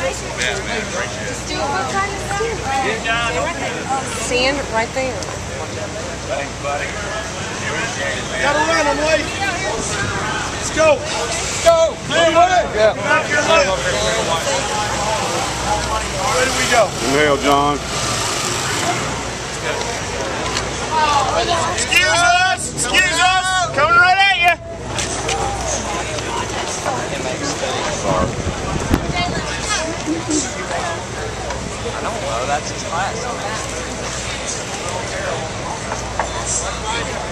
Yeah, man, appreciate it. Do what kind of sand? Sand right there. Thanks, buddy. Gotta run them, Lee. Let's go. Go. Yeah. Where do we go? Inhale, John. Excuse us. Excuse us. Coming right at you. I don't know. That's his class.